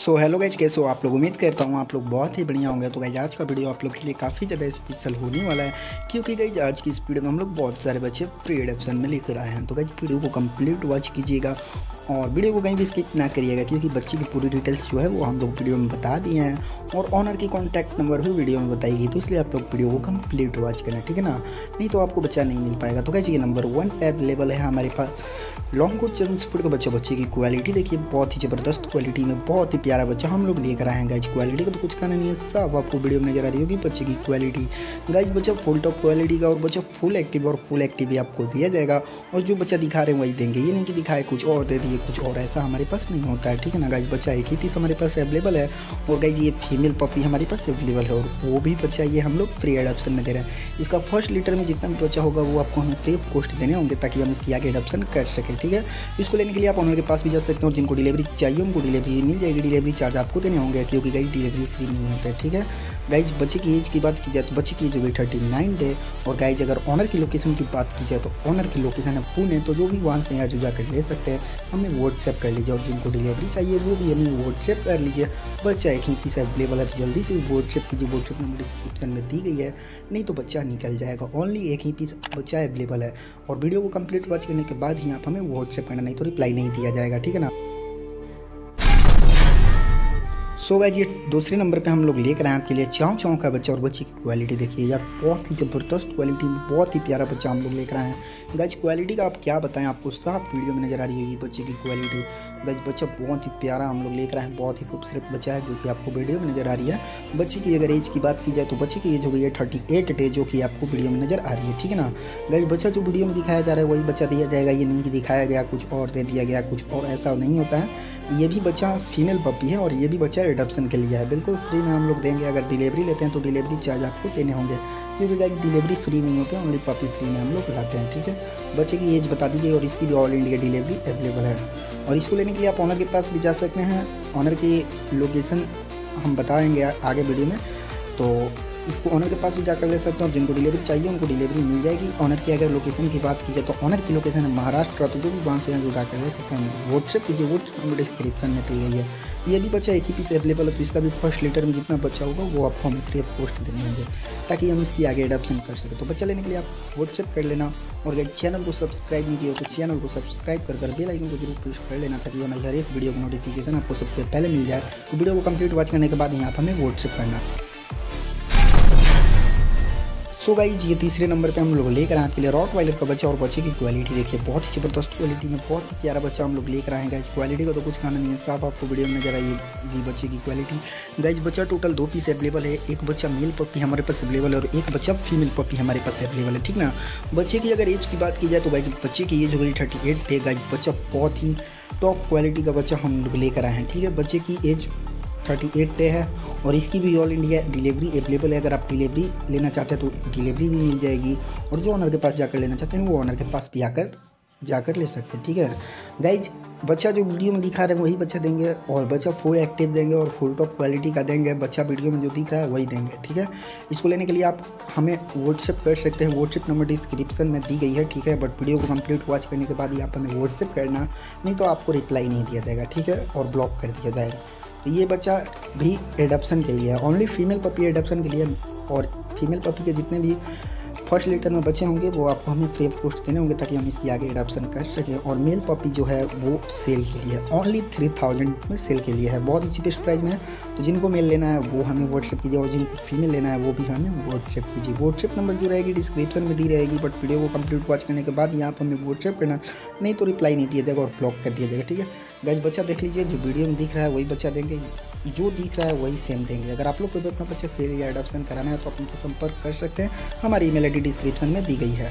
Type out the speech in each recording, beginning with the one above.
So hello guys, कैसे हो आप लोग। उम्मीद करता हूँ आप लोग बहुत ही बढ़िया होंगे। तो गाइज आज का वीडियो आप लोग के लिए काफ़ी ज़्यादा स्पेशल होने वाला है, क्योंकि गाइज आज की इस वीडियो में हम लोग बहुत सारे बच्चे फ्री एडॉप्शन में लेकर आए हैं। तो गाइज वीडियो को कंप्लीट वॉच कीजिएगा और वीडियो को कहीं भी स्किप ना करिएगा, क्योंकि बच्चे की पूरी डिटेल्स जो है वो हम लोग वीडियो में बता दिए हैं और ऑनर की कॉन्टैक्ट नंबर भी वीडियो में बताएगी। तो इसलिए आप लोग वीडियो को कंप्लीट वॉच करना, ठीक है ना, नहीं तो आपको बच्चा नहीं मिल पाएगा। तो गाइज ये नंबर 1 अवेलेबल है हमारे पास लॉन्ग कोट 7 स्पीड का बच्चे की क्वालिटी देखिए, बहुत ही ज़बरदस्त क्वालिटी में बहुत ही प्यारा बच्चा हम लोग लेकर आए हैं। गाइज क्वालिटी का तो कुछ कहना नहीं है, सब आपको वीडियो में नजर आ रही होगी बच्चे की क्वालिटी। गाइज बच्चा फुल टॉप क्वालिटी का और बच्चा फुल एक्टिव और फुल एक्टिव भी आपको दिया जाएगा, और जो बच्चा दिखा रहे हैं वही देंगे, ये नहीं कि दिखाए कुछ और दे दिए कुछ और, ऐसा हमारे पास नहीं होता है, ठीक है ना। गाइज बच्चा एक ही पीस हमारे पास अवेलेबल है, और गाइज ये फीमेल पपी हमारे पास अवेलेबल है, और वो भी बच्चा ये हम लोग फ्री एडॉप्शन में दे रहे हैं। इसका फर्स्ट लीटर में जितना भी बच्चा होगा वो आपको हमें फ्री ऑफ कॉस्ट देने होंगे, ताकि हम इसकी आगे एडॉप्शन कर सकें, ठीक है। इसको लेने के लिए आप ऑनर के पास भी जा सकते हैं, और जिनको डिलीवरी चाहिए उनको डिलीवरी मिल जाएगी। डिलीवरी चार्ज आपको देने होंगे, क्योंकि गाइज डिलीवरी फ्री नहीं होता है, ठीक है। गाइज बच्चे की एज की बात की जाए तो बच्चे की एज हो गई 39 डे, और गाइज अगर ऑनर की लोकेशन की बात की जाए तो ऑनर की लोकेशन है पुणे। तो जो भी वहाँ से यहाँ जो जाकर ले सकते हैं हमें व्हाट्सएप कर लीजिए, और जिनको डिलीवरी चाहिए वो भी हमें व्हाट्सएप कर लीजिए। बच्चा एक ही पीस अवेलेबल है, तो जल्दी से व्हाट्सएप कीजिए। व्हाट्सएप नंबर डिस्क्रिप्शन में दी गई है, नहीं तो बच्चा निकल जाएगा। ओनली एक ही पीस बच्चा अवेलेबल है, और वीडियो को कंप्लीट वॉच करने के बाद ही आप हमें व्हाट्सएप करना, नहीं तो रिप्लाई नहीं दिया जाएगा, ठीक है ना। सो गाइज ये दूसरे नंबर पे हम लोग लेकर आए आपके लिए चाँव चाँव का बच्चा, और बच्चे की क्वालिटी देखिए यार, बहुत ही ज़बरदस्त क्वालिटी में बहुत ही प्यारा बच्चा हम लोग लेकर आए हैं। गाइज क्वालिटी का आप क्या बताएं, आपको साफ वीडियो में नजर आ रही है बच्चे की क्वालिटी। गाइज बच्चा बहुत ही प्यारा हम लोग लेकर आए हैं, बहुत ही खूबसूरत बच्चा है जो कि आपको वीडियो में नजर आ रही है। बच्चे की अगर एज की बात की जाए तो बच्चे की एज हो गई है 38 डे, जो कि आपको वीडियो में नजर आ रही है, ठीक है ना। गाइज बच्चा जो वीडियो में दिखाया जा रहा है वही बच्चा दिया जाएगा, ये नहीं कि दिखाया गया कुछ और दे दिया गया कुछ और, ऐसा नहीं होता है। ये भी बच्चा फीमेल पपी है, और ये भी बच्चा एडॉप्शन के लिए है, बिल्कुल फ्री में हम लोग देंगे। अगर डिलीवरी लेते हैं तो डिलीवरी चार्ज आपको देने होंगे, क्योंकि गाइस डिलीवरी फ्री नहीं होती है, ओनली पपी फ्री में हम लोग लाते हैं, ठीक है। बच्चे की एज बता दीजिए, और इसकी भी ऑल इंडिया डिलीवरी अवेलेबल है, और इसको लेने के लिए आप ऑनर के पास भी जा सकते हैं। ऑनर की लोकेशन हम बताएंगे आगे वीडियो में, तो इसको ऑनर के पास भी जाकर ले सकते हैं, और जिनको डिलीवरी चाहिए उनको डिलीवरी मिल जाएगी। ऑनर की अगर लोकेशन की बात की जाए तो ऑनर की लोकेशन है महाराष्ट्र, तो जो भी वहाँ से यहाँ जाकर ले सकते हैं। व्हाट्सएप कीजिए, व्हाट्सएप नंबर डिस्क्रिप्शन में दी गई है। ये भी बच्चा एक ही पीस अवेलेबल है, तो इसका भी फर्स्ट लीटर में जितना बच्चा होगा वो आपको हमें फ्री ऑफ कॉस्ट देने होंगे, ताकि हम इसकी आगे एडॉप्शन कर सकें। तो बच्चा लेने के लिए आप व्हाट्सएप कर लेना, और अगर चैनल को सब्सक्राइब नहीं किया तो चैनल को सब्सक्राइब कर बेल आइकन को जरूर प्रेस कर लेना, ताकि हमारी हर एक वीडियो की नोटिफिकेशन आपको सबसे पहले मिल जाए। तो वीडियो को कंप्लीट वॉच करने के बाद ही आप हमें व्हाट्सएप करना। सो गाइज ये तीसरे नंबर पे हम लोग लेकर आए आपके लिए रॉटवाइलर का बच्चा, और बच्चे की क्वालिटी देखिए, बहुत ही ज़बरदस्त क्वालिटी में बहुत ही प्यारा बच्चा हम लोग लेकर आए हैं। गाइज क्वालिटी का तो कुछ कहना नहीं है, साफ आपको वीडियो में नजर आएगी बच्चे की क्वालिटी। गाइज बच्चा टोटल 2 पीस अवेलेबल है, एक बच्चा मेल पपी हमारे पास अवेलेबल है, और एक बच्चा फीमेल पपी हमारे पास अवेलेबल है, ठीक ना। बच्चे की अगर एज की बात की जाए तो गाइज बच्चे की एज हो गई 38 डे। गाइज बच्चा बहुत ही टॉप क्वालिटी का बच्चा हम लोग लेकर आए हैं, ठीक है। बच्चे की एज 38 डे है, और इसकी भी ऑल इंडिया डिलीवरी अवेलेबल है। अगर आप डिलीवरी लेना चाहते हैं तो डिलीवरी भी मिल जाएगी, और जो ऑनर के पास जाकर लेना चाहते हैं वो ऑनर के पास भी जाकर ले सकते हैं, ठीक है। गाइज बच्चा जो वीडियो में दिखा रहे हैं वही बच्चा देंगे, और बच्चा फुल एक्टिव देंगे और फुल टॉप क्वालिटी का देंगे। बच्चा वीडियो में जो दिख रहा है वही देंगे, ठीक है। इसको लेने के लिए आप हमें व्हाट्सएप कर सकते हैं, व्हाट्सएप नंबर डिस्क्रिप्शन में दी गई है, ठीक है। बट वीडियो को कंप्लीट वॉच करने के बाद ही आप हमें व्हाट्सएप करना, नहीं तो आपको रिप्लाई नहीं दिया जाएगा, ठीक है, और ब्लॉक कर दिया जाएगा। तो ये बच्चा भी एडॉप्शन के लिए है, ओनली फीमेल पपी एडॉप्शन के लिए, और फीमेल पपी के जितने भी फर्स्ट लीटर में बच्चे होंगे वो आपको हमें फ्री ऑफ कॉस्ट देने होंगे, ताकि हम इसकी आगे एडॉप्शन कर सकें। और मेल पपी जो है वो सेल के लिए ओनली 3000 में सेल के लिए है, बहुत ही चीपेस्ट प्राइस में है। तो जिनको मेल लेना है वो हमें व्हाट्सएप कीजिए, और जिनको फीमेल लेना है वो भी हमें व्हाट्सएप कीजिए। व्हाट्सएप नंबर जो रहेगी डिस्क्रिप्शन में दी रहेगी, बट वीडियो को कंप्लीट वॉच करने के बाद यहाँ पर हमें व्हाट्सएप करना, नहीं तो रिप्लाई नहीं दिया जाएगा और ब्लॉक कर दिया जाएगा, ठीक है। गाइस बच्चा देख लीजिए, जो वीडियो में दिख रहा है वही बच्चा देंगे, जो दिख रहा है वही सेम देंगे। अगर आप लोग को भी अपना बच्चा सेल या एडॉप्शन कराना है तो आप उनसे संपर्क कर सकते हैं, हमारी ईमेल आईडी डिस्क्रिप्शन में दी गई है।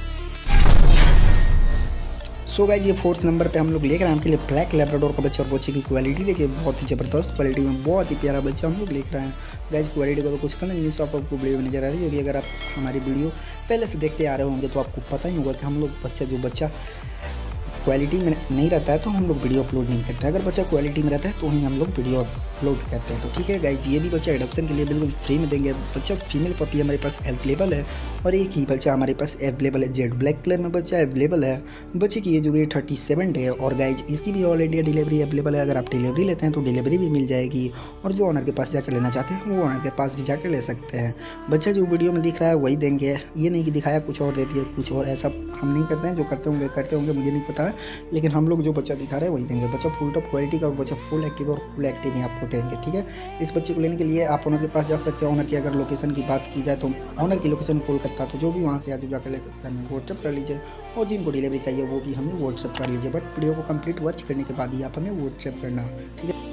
सो गाइज ये 4th नंबर पे हम लोग लेकर आए आपके लिए ब्लैक लैब्राडोर का बच्चा, और बच्चे की क्वालिटी देखिए, बहुत ही ज़बरदस्त क्वालिटी में बहुत ही प्यारा बच्चा हम लोग लेकर आए हैं। गाइज क्वालिटी का तो कुछ कहना नहीं, सब आपको वीडियो में नजर आ रही होगी। अगर आप हमारी वीडियो पहले से देखते आ रहे होंगे तो आपको पता ही होगा कि हम लोग बच्चा क्वालिटी में नहीं रहता है तो हम लोग वीडियो अपलोड नहीं करते हैं। अगर बच्चा क्वालिटी में रहता है तो ही हम लोग वीडियो अपलोड करते हैं। तो ठीक है गाइज, ये भी बच्चा एडॉप्शन के लिए बिल्कुल फ्री में देंगे। बच्चा फीमेल पपी हमारे पास अवेलेबल है और एक ही बच्चा हमारे पास अवेलेबल है, जेड ब्लैक कलर में बच्चा अवेलेबल है। बच्चे की एज हो गई 37 डे और गाइज इसकी भी ऑल इंडिया डिलीवरी अवेलेबल है। अगर आप डिलीवरी लेते हैं तो डिलीवरी भी मिल जाएगी और जो ऑनर के पास जाकर लेना चाहते हैं वो ऑनर के पास भी जाकर ले सकते हैं। बच्चा जो वीडियो में दिख रहा है वही देंगे, ये नहीं कि दिखाया कुछ और दे दिया कुछ और, ऐसा हम नहीं करते हैं। जो करते होंगे मुझे नहीं पता है, लेकिन हम लोग जो बच्चा दिखा रहे हैं वही देंगे। बच्चा फुल टॉप क्वालिटी का और बच्चा फुल एक्टिव और फुल एक्टिव ही आपको देंगे। ठीक है, इस बच्चे को लेने के लिए आप ऑनर के पास जा सकते हैं। ऑनर की अगर लोकेशन की बात की जाए तो ऑनर की लोकेशन कोलकाता, तो जो भी वहाँ से आज जाकर ले सकते हैं हमें व्हाट्सएप कर लीजिए और जिनको डिलीवरी चाहिए वो भी हमें व्हाट्सएप कर लीजिए। बट वीडियो को कंप्लीट वॉच करने के बाद ही आप हमें व्हाट्सएप करना। ठीक है,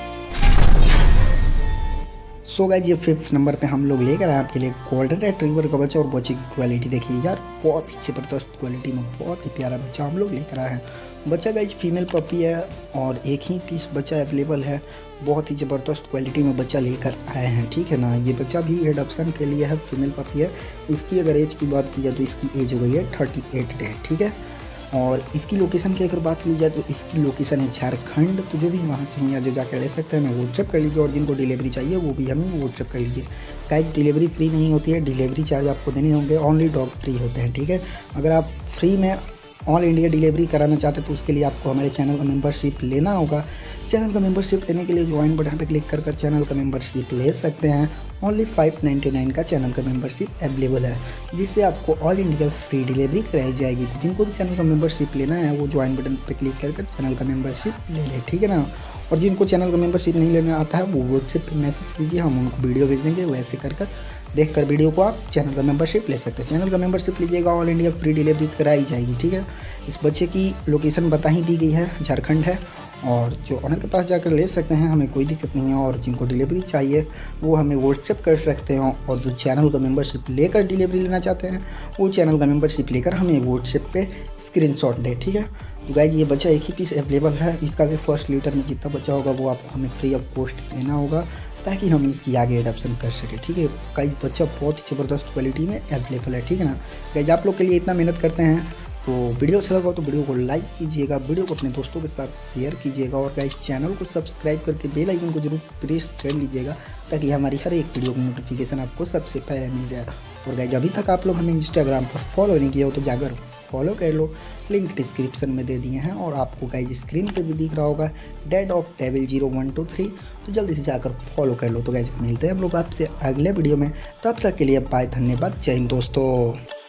सो गाइस ये 5th नंबर पे हम लोग लेकर आए आपके लिए गोल्डन रिट्रीवर का बच्चा और बच्चे की क्वालिटी देखिए यार, बहुत ही ज़बरदस्त क्वालिटी में बहुत ही प्यारा बच्चा हम लोग लेकर आए हैं। बच्चा गाइस फीमेल पपी है और एक ही पीस बच्चा अवेलेबल है। बहुत ही ज़बरदस्त क्वालिटी में बच्चा लेकर आए हैं। ठीक है ना, ये बच्चा भी एडॉप्शन के लिए है, फीमेल पपी है। इसकी अगर एज की बात की जाए तो इसकी एज हो गई है 38 डे। ठीक है, और इसकी लोकेशन की अगर बात की जाए तो इसकी लोकेशन है झारखंड। तो जो भी वहाँ से यहाँ जो जाकर ले सकते हैं हमें व्हाट्सएप कर लीजिए और जिनको डिलीवरी चाहिए वो भी हमें व्हाट्सएप कर लीजिए। गाइस डिलीवरी फ्री नहीं होती है, डिलीवरी चार्ज आपको देने होंगे, ओनली डॉग फ्री होते हैं। ठीक है, अगर आप फ्री में ऑल इंडिया डिलीवरी कराना चाहते हैं तो उसके लिए आपको हमारे चैनल का मेंबरशिप लेना होगा। चैनल का मेंबरशिप लेने के लिए ज्वाइन बटन पर क्लिक कर चैनल का मेंबरशिप ले सकते हैं। ओनली 599 का चैनल का मेंबरशिप अवेलेबल है, जिससे आपको ऑल इंडिया फ्री डिलीवरी कराई जाएगी। तो जिनको भी चैनल का मेंबरशिप लेना है वो ज्वाइन बटन पर क्लिक कर चैनल का मेंबरशिप ले लें। ठीक है ना, और जिनको चैनल का मेंबरशिप नहीं लेना आता है वो व्हाट्सएप पर मैसेज कीजिए, हम उनको वीडियो भेज देंगे। वैसे कर देखकर वीडियो को आप चैनल का मेंबरशिप ले सकते हैं। चैनल का मेंबरशिप लीजिएगा, ऑल इंडिया फ्री डिलीवरी कराई जाएगी। ठीक है, इस बच्चे की लोकेशन बता ही दी गई है, झारखंड है और जो ऑनर के पास जाकर ले सकते हैं, हमें कोई दिक्कत नहीं है। और जिनको डिलीवरी चाहिए वो हमें व्हाट्सएप कर सकते हैं और जो चैनल का मेंबरशिप लेकर डिलीवरी लेना चाहते हैं वो चैनल का मेंबरशिप लेकर हमें व्हाट्सएप पे स्क्रीनशॉट दें। ठीक है, तो गाइस ये बच्चा एक ही पीस अवेलेबल है। इसका भी फर्स्ट लीटर में जितना बच्चा होगा वो आपको हमें फ्री ऑफ कॉस्ट देना होगा ताकि हम इसकी आगे एडॉप्शन कर सकें। ठीक है, गाइस बच्चा बहुत ही ज़बरदस्त क्वालिटी में अवेलेबल है। ठीक है ना गाइस, आप लोग के लिए इतना मेहनत करते हैं तो वीडियो अच्छा लगा तो वीडियो को लाइक कीजिएगा, वीडियो को अपने दोस्तों के साथ शेयर कीजिएगा और गाइस चैनल को सब्सक्राइब करके बेल आइकन को जरूर प्रेस कर लीजिएगा ताकि हमारी हर एक वीडियो की नोटिफिकेशन आपको सबसे पहले मिल जाए। और गाइस अभी तक आप लोग हमें इंस्टाग्राम पर फॉलो नहीं किया हो तो जाकर फॉलो कर लो, लिंक डिस्क्रिप्शन में दे दिए हैं और आपको गाइस स्क्रीन पे भी दिख रहा होगा डेड ऑफ टेबल 0123, तो जल्दी से जाकर फॉलो कर लो। तो गाइस मिलते हैं हम लोग आपसे अगले वीडियो में, तब तक के लिए बाय, धन्यवाद, जय हिंद दोस्तों।